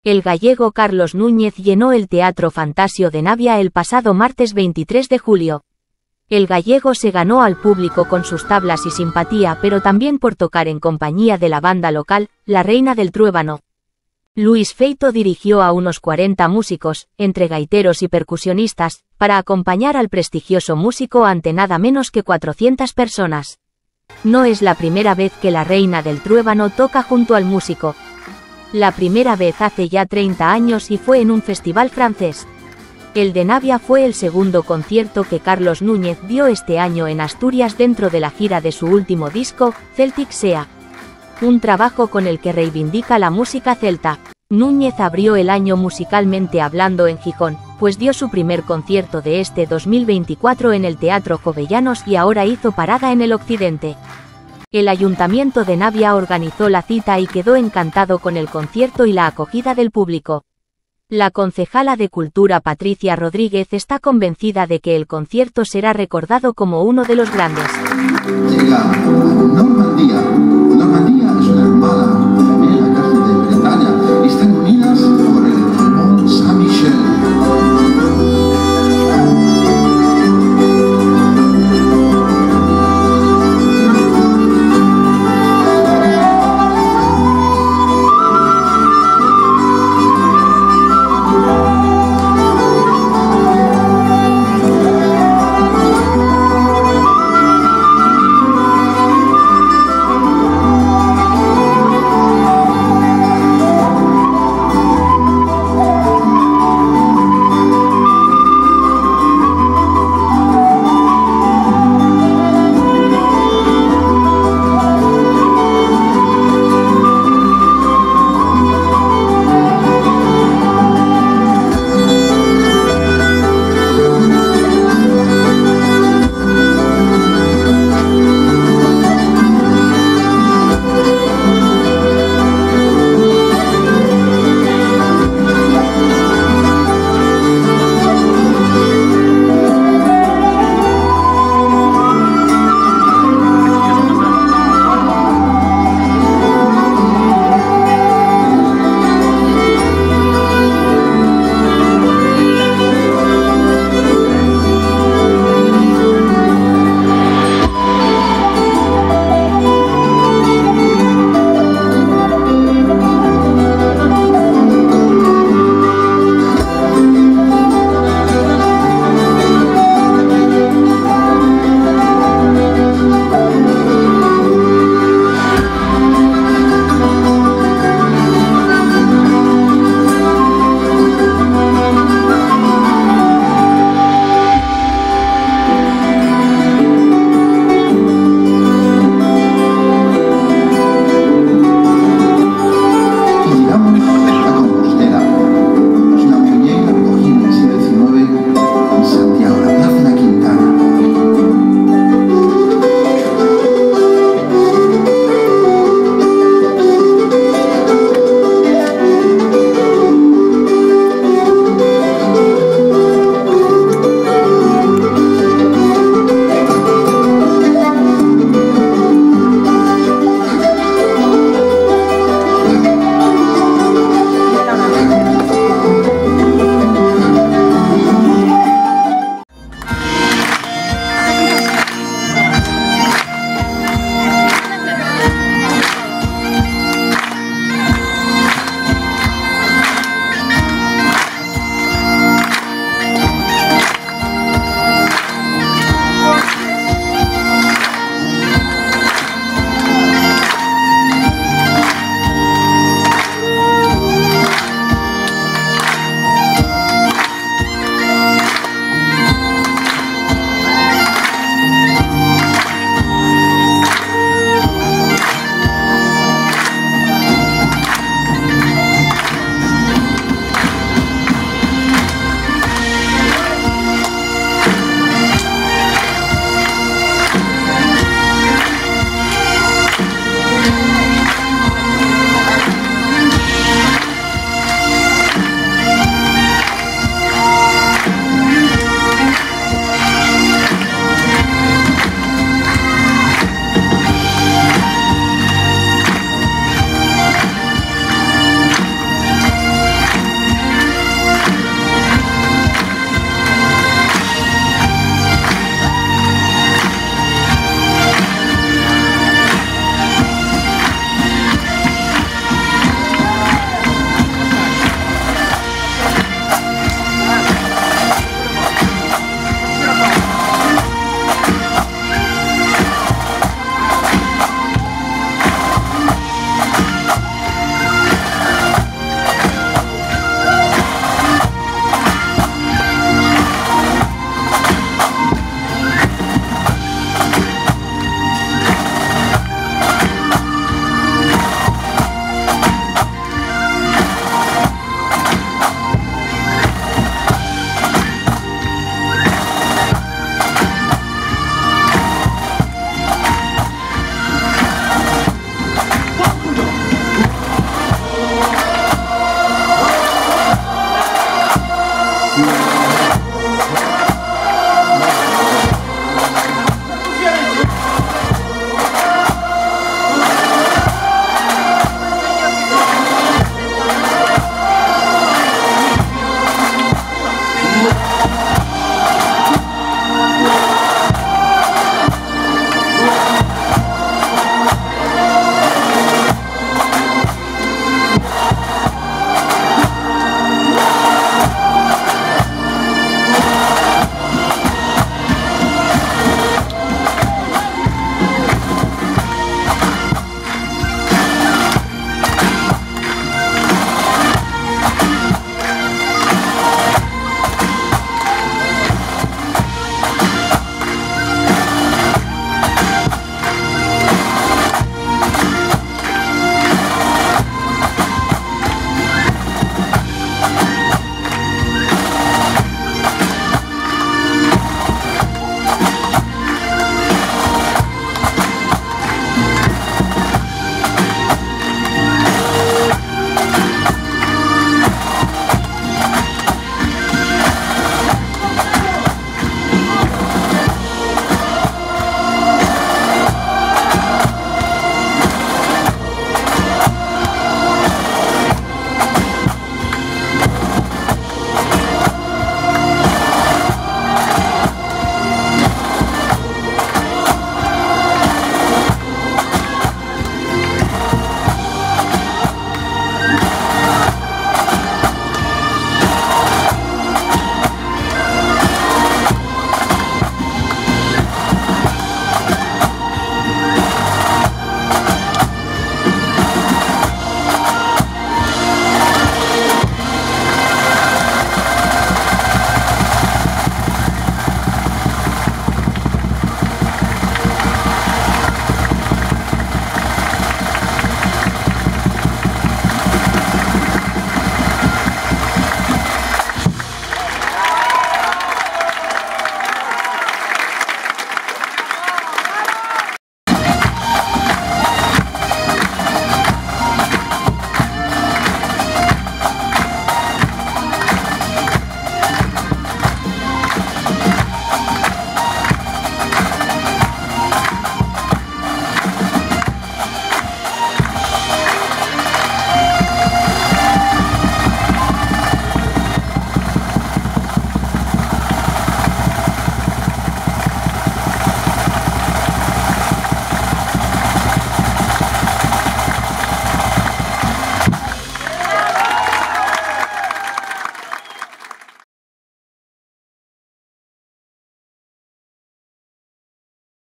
El gallego Carlos Núñez llenó el Teatro Fantasio de Navia el pasado martes 23 de julio. El gallego se ganó al público con sus tablas y simpatía, pero también por tocar en compañía de la banda local, La Reina del Truébano. Luis Feito dirigió a unos 40 músicos, entre gaiteros y percusionistas, para acompañar al prestigioso músico ante nada menos que 400 personas. No es la primera vez que La Reina del Truébano toca junto al músico. La primera vez hace ya 30 años y fue en un festival francés. El de Navia fue el segundo concierto que Carlos Núñez dio este año en Asturias dentro de la gira de su último disco, Celtic Sea. Un trabajo con el que reivindica la música celta. Núñez abrió el año musicalmente hablando en Gijón, pues dio su primer concierto de este 2024 en el Teatro Jovellanos y ahora hizo parada en el Occidente. El Ayuntamiento de Navia organizó la cita y quedó encantado con el concierto y la acogida del público. La concejala de Cultura Patricia Rodríguez está convencida de que el concierto será recordado como uno de los grandes. Llega a Normandía. Normandía es una hermana